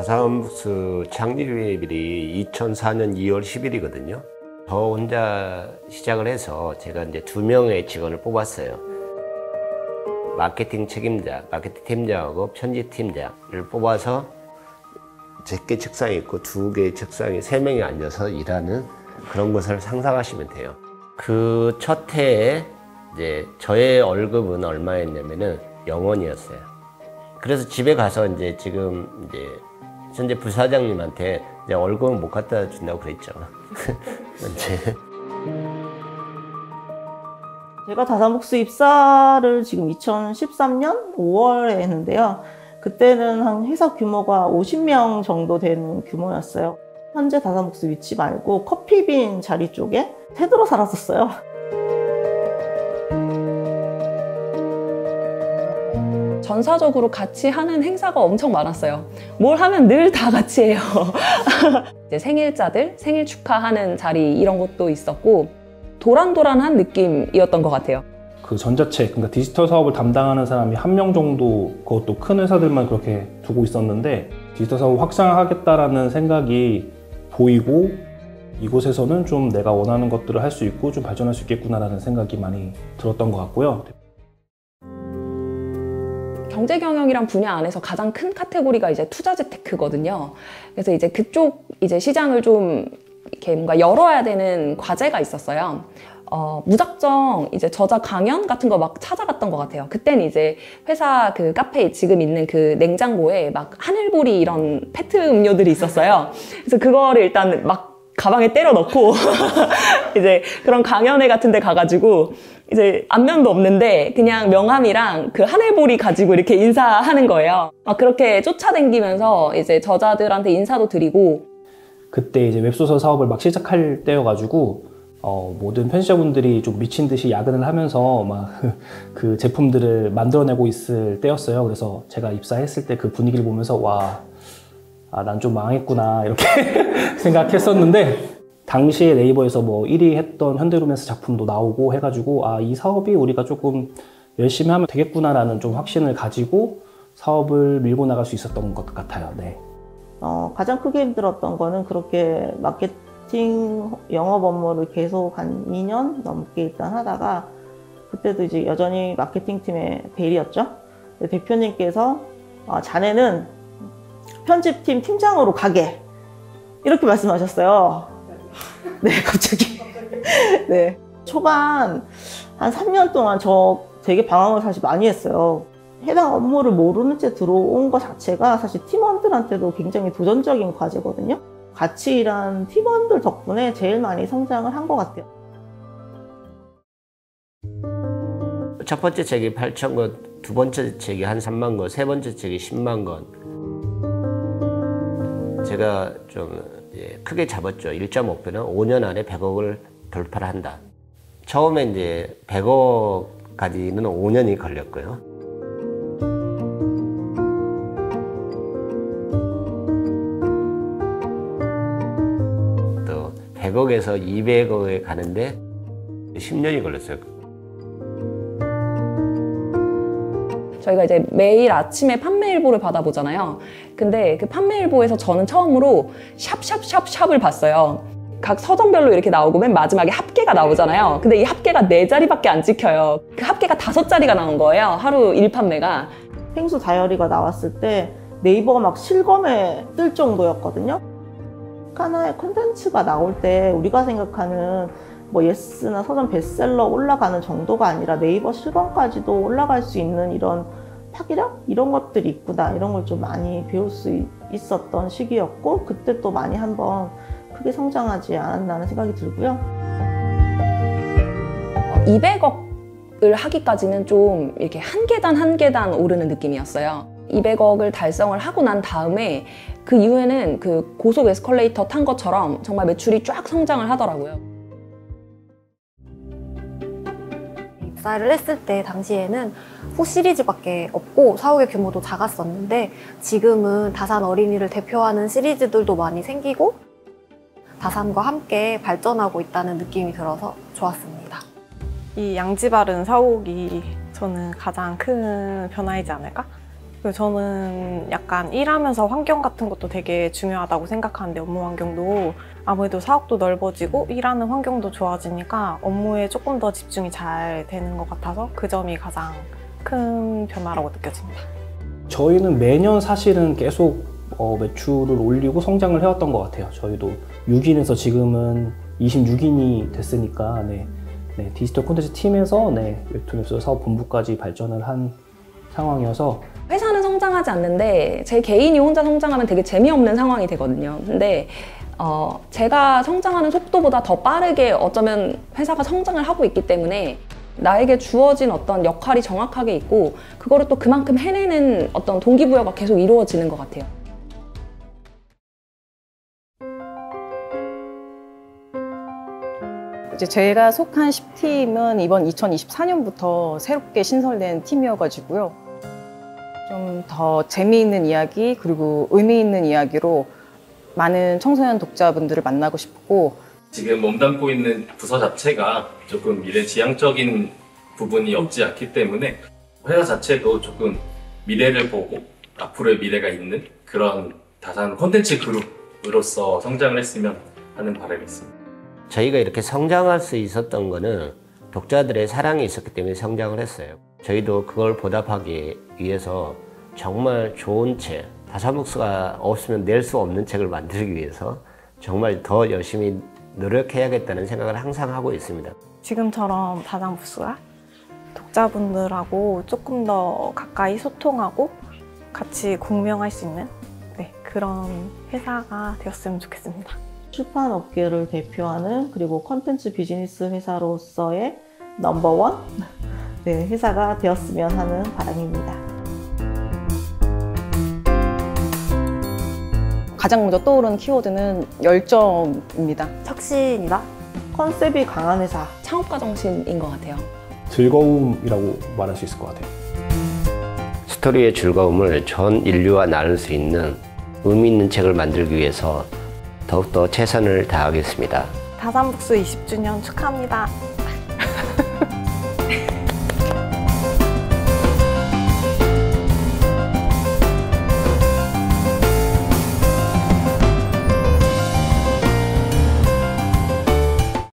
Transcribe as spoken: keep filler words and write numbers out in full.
다사무스 창립일이 이천사 년 이월 십일이거든요. 저 혼자 시작을 해서 제가 이제 두 명의 직원을 뽑았어요. 마케팅 책임자, 마케팅 팀장하고 편집 팀장을 뽑아서 제게 책상이 있고 두 개의 책상에 세 명이 앉아서 일하는 그런 것을 상상하시면 돼요. 그 첫 해에 이제 저의 월급은 얼마였냐면은 영 원이었어요. 그래서 집에 가서 이제 지금 이제 현재 부사장님한테 이제 월급은 못 갖다 준다고 그랬죠. 이제 제가 다사무스 입사를 지금 이천십삼 년 오월에 했는데요. 그때는 한 회사 규모가 오십 명 정도 되는 규모였어요. 현재 다사무스 위치 말고 커피빈 자리 쪽에 새들어 살았었어요. 전사적으로 같이 하는 행사가 엄청 많았어요. 뭘 하면 늘 다 같이 해요. 이제 생일자들 생일 축하하는 자리 이런 것도 있었고 도란도란한 느낌이었던 것 같아요. 그 전자책, 그러니까 디지털 사업을 담당하는 사람이 한 명 정도, 그것도 큰 회사들만 그렇게 두고 있었는데 디지털 사업을 확장하겠다라는 생각이 보이고 이곳에서는 좀 내가 원하는 것들을 할 수 있고 좀 발전할 수 있겠구나라는 생각이 많이 들었던 것 같고요. 경제경영이란 분야 안에서 가장 큰 카테고리가 이제 투자재테크거든요. 그래서 이제 그쪽 이제 시장을 좀 이렇게 뭔가 열어야 되는 과제가 있었어요. 어, 무작정 이제 저자 강연 같은 거 막 찾아갔던 것 같아요. 그때는 이제 회사 그 카페에 지금 있는 그 냉장고에 막 하늘보리 이런 페트 음료들이 있었어요. 그래서 그거를 일단 막 가방에 때려 넣고 이제 그런 강연회 같은 데 가가지고 이제 안면도 없는데 그냥 명함이랑 그 하늘보리 가지고 이렇게 인사하는 거예요. 막 그렇게 쫓아다니면서 이제 저자들한테 인사도 드리고. 그때 이제 웹소설 사업을 막 시작할 때여가지고 어, 모든 편집자분들이 좀 미친 듯이 야근을 하면서 막 그 제품들을 만들어내고 있을 때였어요. 그래서 제가 입사했을 때 그 분위기를 보면서 와, 아, 난 좀 망했구나 이렇게 생각했었는데 당시에 네이버에서 뭐 일 위 했던 현대로맨스 작품도 나오고 해가지고 아, 이 사업이 우리가 조금 열심히 하면 되겠구나라는 좀 확신을 가지고 사업을 밀고 나갈 수 있었던 것 같아요. 네. 어, 가장 크게 힘들었던 거는 그렇게 마케팅 영업 업무를 계속 한 이 년 넘게 일단 하다가 그때도 이제 여전히 마케팅 팀의 벨이었죠. 대표님께서 어, 자네는 편집팀 팀장으로 가게 이렇게 말씀하셨어요. 네, 갑자기. 네. 초반 한 삼 년 동안 저 되게 방황을 사실 많이 했어요. 해당 업무를 모르는 채 들어온 것 자체가 사실 팀원들한테도 굉장히 도전적인 과제거든요. 같이 일한 팀원들 덕분에 제일 많이 성장을 한 것 같아요. 첫 번째 책이 팔천 권, 두 번째 책이 한 삼만 권, 세 번째 책이 십만 권. 제가 좀 크게 잡았죠. 일자 목표는 오 년 안에 백억을 돌파를 한다. 처음에 이제 백억까지는 오 년이 걸렸고요. 또 백억에서 이백억에 가는데 십 년이 걸렸어요. 저희가 이제 매일 아침에 판매일보를 받아보잖아요. 근데 그 판매일보에서 저는 처음으로 샵샵샵샵을 봤어요. 각 서점별로 이렇게 나오고 맨 마지막에 합계가 나오잖아요. 근데 이 합계가 네 자리밖에 안 찍혀요. 그 합계가 다섯 자리가 나온 거예요. 하루 일 판매가. 펭수 다이어리가 나왔을 때 네이버가 막 실검에 뜰 정도였거든요. 하나의 콘텐츠가 나올 때 우리가 생각하는 뭐 예스나 서점 베스트셀러 올라가는 정도가 아니라 네이버 실검까지도 올라갈 수 있는 이런 파괴력? 이런 것들이 있구나. 이런 걸 좀 많이 배울 수 있었던 시기였고 그때 또 많이 한번 크게 성장하지 않았나 하는 생각이 들고요. 이백억을 하기까지는 좀 이렇게 한 계단 한 계단 오르는 느낌이었어요. 이백억을 달성을 하고 난 다음에 그 이후에는 그 고속 에스컬레이터 탄 것처럼 정말 매출이 쫙 성장을 하더라고요. 입사를 했을 때 당시에는 후 시리즈밖에 없고 사옥의 규모도 작았었는데 지금은 다산 어린이를 대표하는 시리즈들도 많이 생기고 다산과 함께 발전하고 있다는 느낌이 들어서 좋았습니다. 이 양지 바른 사옥이 저는 가장 큰 변화이지 않을까? 그리고 저는 약간 일하면서 환경 같은 것도 되게 중요하다고 생각하는데 업무 환경도 아무래도 사옥도 넓어지고 일하는 환경도 좋아지니까 업무에 조금 더 집중이 잘 되는 것 같아서 그 점이 가장 큰 변화라고 느껴집니다. 저희는 매년 사실은 계속 어, 매출을 올리고 성장을 해왔던 것 같아요. 저희도 육 인에서 지금은 이십육 인이 됐으니까 네, 네, 디지털 콘텐츠 팀에서 네, 웹툰 웹소설 사업 본부까지 발전을 한 상황이어서 회사는 성장하지 않는데 제 개인이 혼자 성장하면 되게 재미없는 상황이 되거든요. 근데 어, 제가 성장하는 속도보다 더 빠르게 어쩌면 회사가 성장을 하고 있기 때문에 나에게 주어진 어떤 역할이 정확하게 있고 그거를 또 그만큼 해내는 어떤 동기부여가 계속 이루어지는 것 같아요. 이제 제가 속한 십 팀은 이번 이천이십사 년부터 새롭게 신설된 팀이어가지고요. 좀 더 재미있는 이야기 그리고 의미 있는 이야기로 많은 청소년 독자분들을 만나고 싶고 지금 몸담고 있는 부서 자체가 조금 미래지향적인 부분이 없지 않기 때문에 회사 자체도 조금 미래를 보고 앞으로의 미래가 있는 그런 다산 콘텐츠 그룹으로서 성장을 했으면 하는 바람이 있습니다. 저희가 이렇게 성장할 수 있었던 거는 독자들의 사랑이 있었기 때문에 성장을 했어요. 저희도 그걸 보답하기 위해서 정말 좋은 책, 다산북스가 없으면 낼 수 없는 책을 만들기 위해서 정말 더 열심히 노력해야겠다는 생각을 항상 하고 있습니다. 지금처럼 다산북스가 독자분들하고 조금 더 가까이 소통하고 같이 공명할 수 있는 네, 그런 회사가 되었으면 좋겠습니다. 출판 업계를 대표하는 그리고 콘텐츠 비즈니스 회사로서의 넘버원 네, 회사가 되었으면 하는 바람입니다. 가장 먼저 떠오르는 키워드는 열정입니다. 혁신이다. 컨셉이 강한 회사. 창업가 정신인 것 같아요. 즐거움이라고 말할 수 있을 것 같아요. 스토리의 즐거움을 전 인류와 나눌 수 있는 의미 있는 책을 만들기 위해서 더욱더 최선을 다하겠습니다. 다산북스 이십 주년 축하합니다.